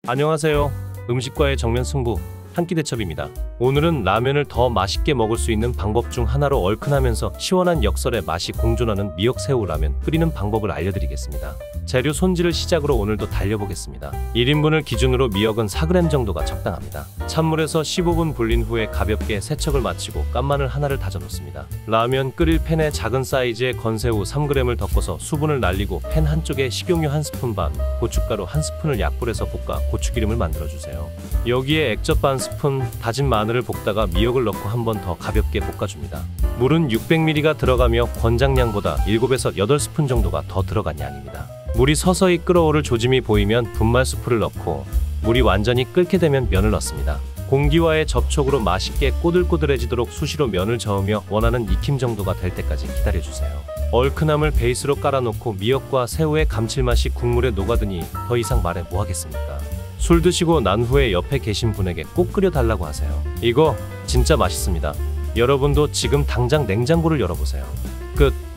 안녕하세요. 음식과의 정면 승부 한 끼 대첩입니다. 오늘은 라면을 더 맛있게 먹을 수 있는 방법 중 하나로 얼큰하면서 시원한 역설의 맛이 공존하는 미역새우 라면 끓이는 방법을 알려드리겠습니다. 재료 손질을 시작으로 오늘도 달려보겠습니다. 1인분을 기준으로 미역은 4g 정도가 적당합니다. 찬물에서 15분 불린 후에 가볍게 세척을 마치고 깐마늘 하나를 다져 놓습니다. 라면 끓일 팬에 작은 사이즈의 건새우 3g을 덮어서 수분을 날리고 팬 한쪽에 식용유 1스푼 반, 고춧가루 1스푼을 약불에서 볶아 고추기름을 만들어주세요. 여기에 액젓 반 스푼, 다진 마늘을 볶다가 미역을 넣고 한 번 더 가볍게 볶아줍니다. 물은 600ml가 들어가며 권장량보다 7에서 8스푼 정도가 더 들어간 양입니다. 물이 서서히 끓어오를 조짐이 보이면 분말수프를 넣고 물이 완전히 끓게 되면 면을 넣습니다. 공기와의 접촉으로 맛있게 꼬들꼬들해지도록 수시로 면을 저으며 원하는 익힘 정도가 될 때까지 기다려주세요. 얼큰함을 베이스로 깔아놓고 미역과 새우의 감칠맛이 국물에 녹아드니 더 이상 말해 뭐하겠습니까? 술 드시고 난 후에 옆에 계신 분에게 꼭 끓여달라고 하세요. 이거 진짜 맛있습니다. 여러분도 지금 당장 냉장고를 열어보세요. 끝.